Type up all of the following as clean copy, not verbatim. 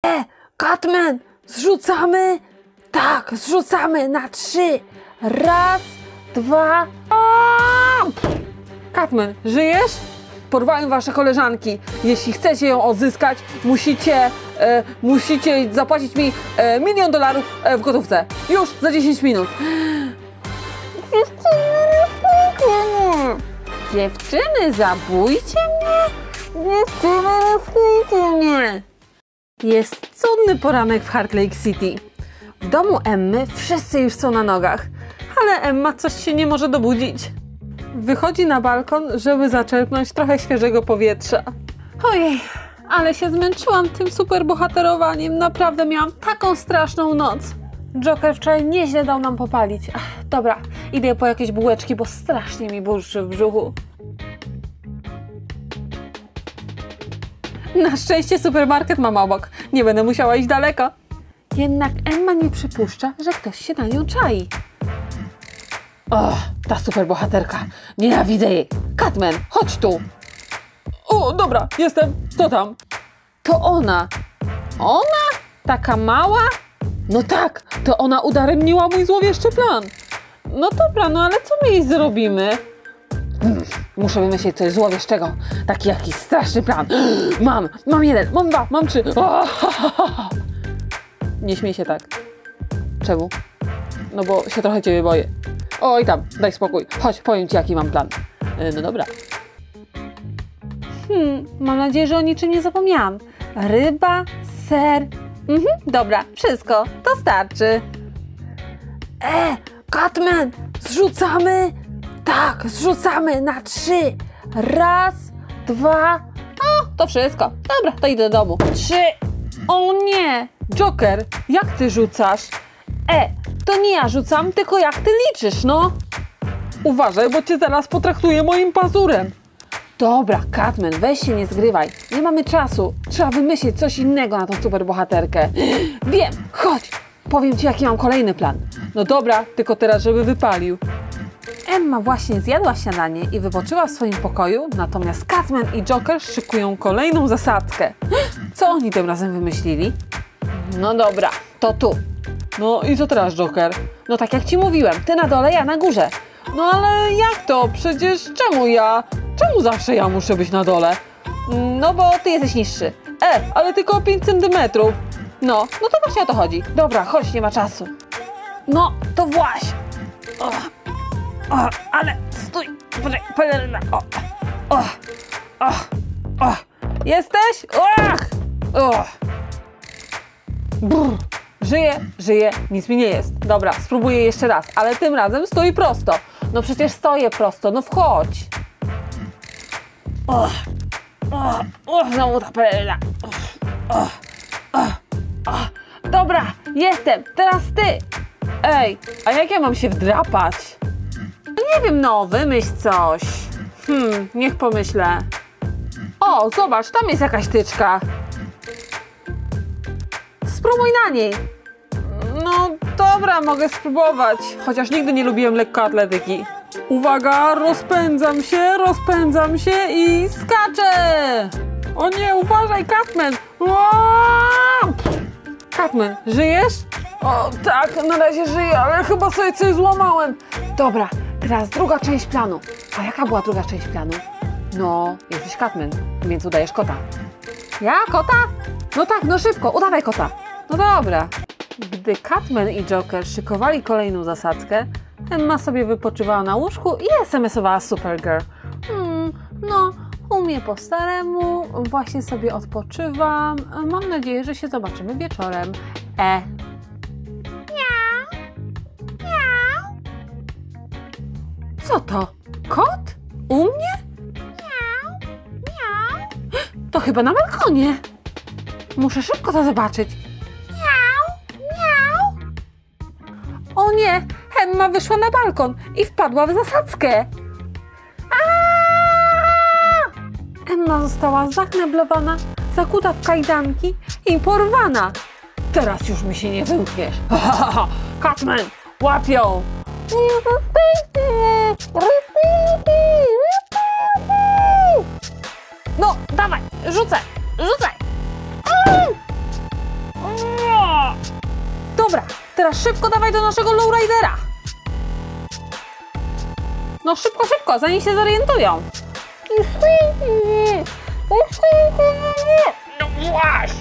Catman, zrzucamy? Tak, zrzucamy na 3. Raz, 2. Catman, żyjesz? Porwałem wasze koleżanki. Jeśli chcecie ją odzyskać, musicie zapłacić mi $1 000 000 w gotówce. Już za 10 minut. Dziewczyny, zabójcie mnie? Dziewczyny, zabójcie mnie. Jest cudny poranek w Heart Lake City. W domu Emmy wszyscy już są na nogach, ale Emma coś się nie może dobudzić. Wychodzi na balkon, żeby zaczerpnąć trochę świeżego powietrza. Ojej, ale się zmęczyłam tym superbohaterowaniem. Naprawdę miałam taką straszną noc. Joker wczoraj nieźle dał nam popalić. Dobra, idę po jakieś bułeczki, bo strasznie mi burczy w brzuchu. Na szczęście supermarket mam obok. Nie będę musiała iść daleko. Jednak Emma nie przypuszcza, że ktoś się na nią czai. O, ta superbohaterka. Nienawidzę jej. Catman, chodź tu. O, dobra, jestem. Co tam? To ona. Ona? Taka mała? No tak, to ona udaremniła mój złowieszczy plan. No dobra, no ale co my jej zrobimy? Muszę wymyślić coś złowieszczego. Taki jakiś straszny plan. Mam 1, mam 2, mam 3. Nie śmiej się tak. Czemu? No bo się trochę ciebie boję. Oj tam, daj spokój. Chodź, powiem ci jaki mam plan. No dobra. Mam nadzieję, że o niczym nie zapomniałam. Ryba, ser. Dobra, wszystko. To starczy. Catman, zrzucamy? Tak, zrzucamy na 3. Raz, 2. O, to wszystko. Dobra, to idę do domu. 3. O nie! Joker, jak ty rzucasz? To nie ja rzucam, tylko jak ty liczysz, no. Uważaj, bo cię zaraz potraktuję moim pazurem. Dobra, Catman, weź się nie zgrywaj. Nie mamy czasu. Trzeba wymyślić coś innego na tą superbohaterkę. Wiem, chodź. Powiem ci, jaki mam kolejny plan. No dobra, tylko teraz, żeby wypalił. Emma właśnie zjadła śniadanie i wypoczywa w swoim pokoju, natomiast Catman i Joker szykują kolejną zasadzkę. Co oni tym razem wymyślili? No dobra, to tu. No i co teraz, Joker? No tak jak ci mówiłem, ty na dole, ja na górze. No ale jak to? Przecież czemu zawsze ja muszę być na dole? No bo ty jesteś niższy. Ale tylko o 5 centymetrów. No to właśnie o to chodzi. Dobra, chodź, nie ma czasu. No, to właśnie. Ale stój. Peleryna. Jesteś? Żyję, nic mi nie jest. Dobra, spróbuję jeszcze raz, ale tym razem stój prosto. No przecież stoję prosto, no wchodź. Znowu ta peleryna. Dobra, jestem, teraz ty. Ej, a jak ja mam się wdrapać? Nie wiem, no, wymyśl coś. Niech pomyślę. O, zobacz, tam jest jakaś tyczka. Spróbuj na niej. No dobra, mogę spróbować. Chociaż nigdy nie lubiłem lekkoatletyki. Uwaga, rozpędzam się i skaczę. O nie, uważaj, Catman. Catman, żyjesz? O tak, na razie żyję, ale chyba sobie coś złamałem. Dobra, teraz druga część planu. A jaka była druga część planu? No, jesteś Catman, więc udajesz kota. Ja? Kota? No tak, no szybko, udawaj kota. No dobra. Gdy Catman i Joker szykowali kolejną zasadzkę, Emma sobie wypoczywała na łóżku i SMS-owała Supergirl. No, u mnie po staremu, właśnie sobie odpoczywam. Mam nadzieję, że się zobaczymy wieczorem. Miau. Miau. Co to? Kot? U mnie? Miau. Miau. To chyba na balkonie. Muszę szybko to zobaczyć. Miau. Miau. O nie, Emma wyszła na balkon i wpadła w zasadzkę. Emma została zakneblowana, zakuta w kajdanki i porwana. Teraz już mi się nie wymkniesz. Catman, łap ją! No, dawaj, rzucaj! teraz szybko dawaj do naszego lowridera. No szybko, szybko, zanim się zorientują. No właśnie!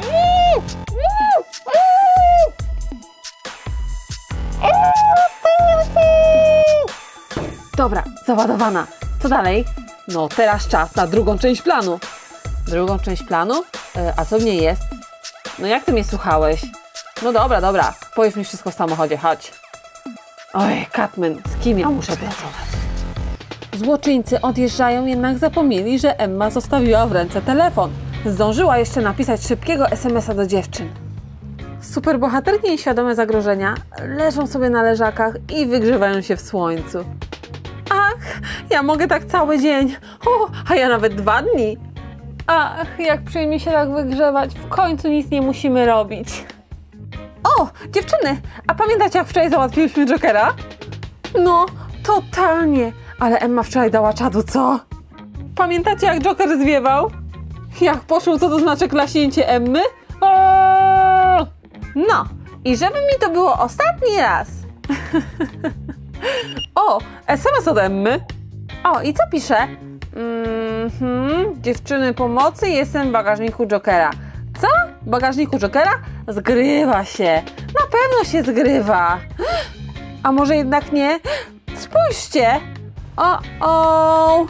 Dobra, załadowana. Co dalej? No teraz czas na drugą część planu. Drugą część planu? A co w niej jest? No jak ty mnie słuchałeś? No dobra, dobra. Powiedz mi wszystko w samochodzie, chodź. Oj, Catman, z kim ja muszę pracować? Złoczyńcy odjeżdżają, jednak zapomnieli, że Emma zostawiła w ręce telefon. Zdążyła jeszcze napisać szybkiego SMS-a do dziewczyn. Superbohaterki nieświadome zagrożenia leżą sobie na leżakach i wygrzewają się w słońcu. Ach, ja mogę tak cały dzień, a ja nawet 2 dni. Ach, jak przyjmie się tak wygrzewać, w końcu nic nie musimy robić. O, dziewczyny, a pamiętacie, jak wczoraj załatwiliśmy Jokera? No, totalnie, ale Emma wczoraj dała czadu, co? Pamiętacie, jak Joker zwiewał? Jak poszło, co to znaczy klaśnięcie Emmy? No, i żeby mi to było ostatni raz. O, SMS od Emmy. O, i co pisze? Dziewczyny pomocy, jestem w bagażniku Jokera. Co? W bagażniku Jokera? Zgrywa się. Na pewno się zgrywa. A może jednak nie? Spójrzcie. O.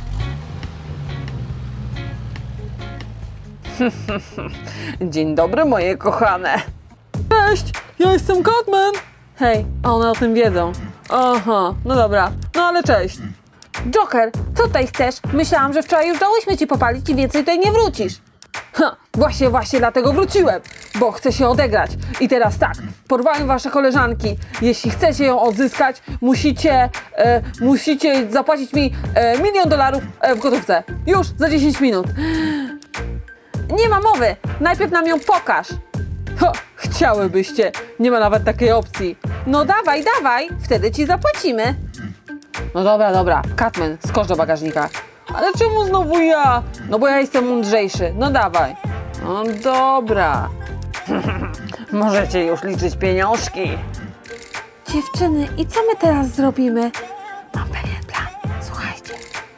Dzień dobry, moje kochane. Cześć, ja jestem Catman. Hej, a one o tym wiedzą. Aha, no dobra, no ale cześć. Joker, co tutaj chcesz? Myślałam, że wczoraj już dałyśmy ci popalić i więcej tutaj nie wrócisz. Ha, właśnie dlatego wróciłem, bo chcę się odegrać. I teraz tak, porwałem wasze koleżanki. Jeśli chcecie ją odzyskać, musicie zapłacić mi $1 000 000 w gotówce. Już za 10 minut. Nie ma mowy, najpierw nam ją pokaż. Ha, chciałybyście, nie ma nawet takiej opcji. No dawaj, wtedy ci zapłacimy. No dobra, Catman, skocz do bagażnika. Ale czemu znowu ja? No bo ja jestem mądrzejszy, no dawaj. No dobra. Możecie już liczyć pieniążki. Dziewczyny, i co my teraz zrobimy? Mam pewien plan, słuchajcie.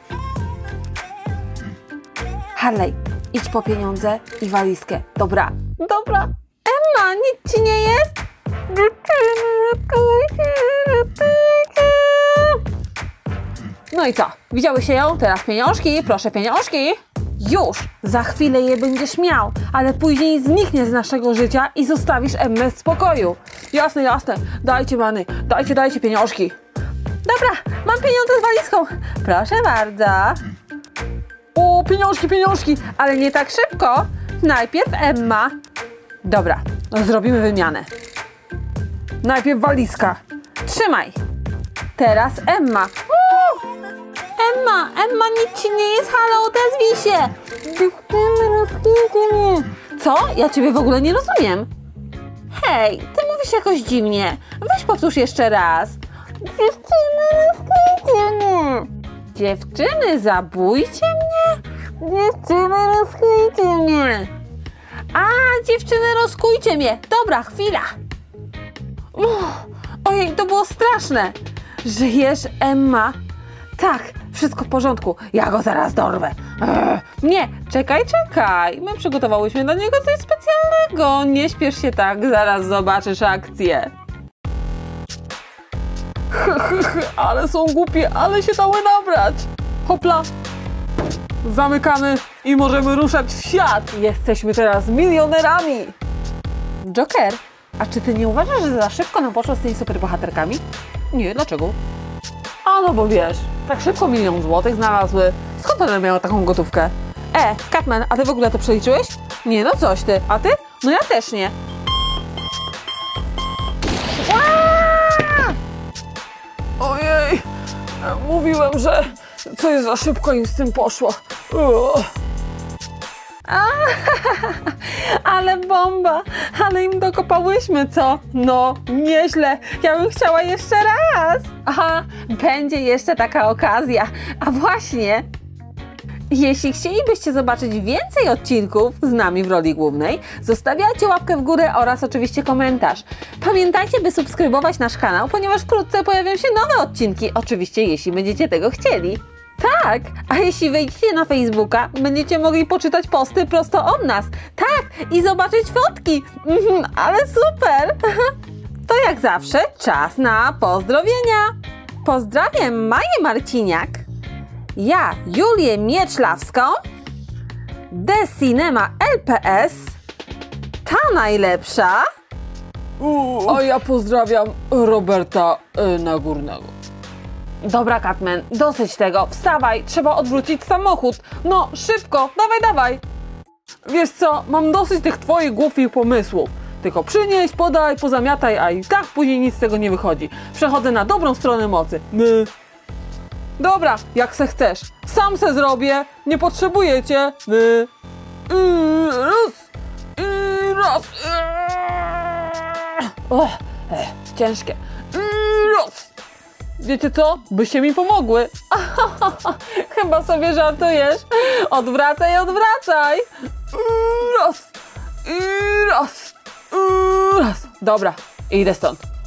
Harley, idź po pieniądze i walizkę. Dobra. Emma, nic ci nie jest? No i co? Widziałyście ją? Teraz pieniążki, proszę pieniążki. Już! Za chwilę je będziesz miał, ale później zniknie z naszego życia i zostawisz Emmę w spokoju. Jasne. Dajcie many, dajcie pieniążki. Dobra, mam pieniądze z walizką. Proszę bardzo. O, pieniążki, ale nie tak szybko. Najpierw Emma. Dobra, zrobimy wymianę. Najpierw walizka. Trzymaj. Teraz Emma. Emma, nic ci nie jest, halo, odezwij się. Co? Ja ciebie w ogóle nie rozumiem. Hej, ty mówisz jakoś dziwnie. Weź powtórz jeszcze raz. Dziewczyny, zabójcie mnie? Dziewczyny, rozkujcie mnie. A, dziewczyny, rozkujcie mnie. Dobra, chwila. Ojej, to było straszne. Żyjesz, Emma? Tak, wszystko w porządku. Ja go zaraz dorwę. Nie, czekaj. My przygotowałyśmy dla niego coś specjalnego. Nie śpiesz się tak, zaraz zobaczysz akcję. Ale są głupie, ale się dały nabrać. Hopla. Zamykamy i możemy ruszać w świat. Jesteśmy teraz milionerami. Joker, a czy ty nie uważasz, że za szybko nam poszło z tymi superbohaterkami? Nie, dlaczego? A no bo wiesz, tak szybko $1 000 000 znalazły. Skąd one miały taką gotówkę? Catman, a ty w ogóle to przeliczyłeś? Nie, no coś ty. A ty? No ja też nie. Ojej, mówiłem, że coś za szybko im z tym poszło. Ale bomba, ale im dokopałyśmy, co? No, nieźle, ja bym chciała jeszcze raz. Aha, będzie jeszcze taka okazja. A właśnie, Jeśli chcielibyście zobaczyć więcej odcinków z nami w roli głównej, zostawiajcie łapkę w górę oraz oczywiście komentarz. Pamiętajcie, by subskrybować nasz kanał, ponieważ wkrótce pojawią się nowe odcinki, oczywiście jeśli będziecie tego chcieli. Tak, a jeśli wejdziecie na Facebooka, będziecie mogli poczytać posty prosto od nas. Tak, i zobaczyć fotki. Ale super! To jak zawsze czas na pozdrowienia. Pozdrawiam Maję Marciniak, ja Julię Mieczlawską, The Cinema LPS, ta najlepsza, a ja pozdrawiam Roberta Nagórnego. Dobra, Catman, dosyć tego, wstawaj, trzeba odwrócić samochód. No, szybko, dawaj. Wiesz co, mam dosyć tych twoich głupich pomysłów. Tylko przynieś, podaj, pozamiataj, a i tak później nic z tego nie wychodzi. Przechodzę na dobrą stronę mocy. Dobra, jak se chcesz. Sam se zrobię, nie potrzebuję cię. Raz. Ciężkie. Raz. Wiecie co? Byście mi pomogły. Chyba sobie żartujesz. Odwracaj. Raz. Dobra, idę stąd.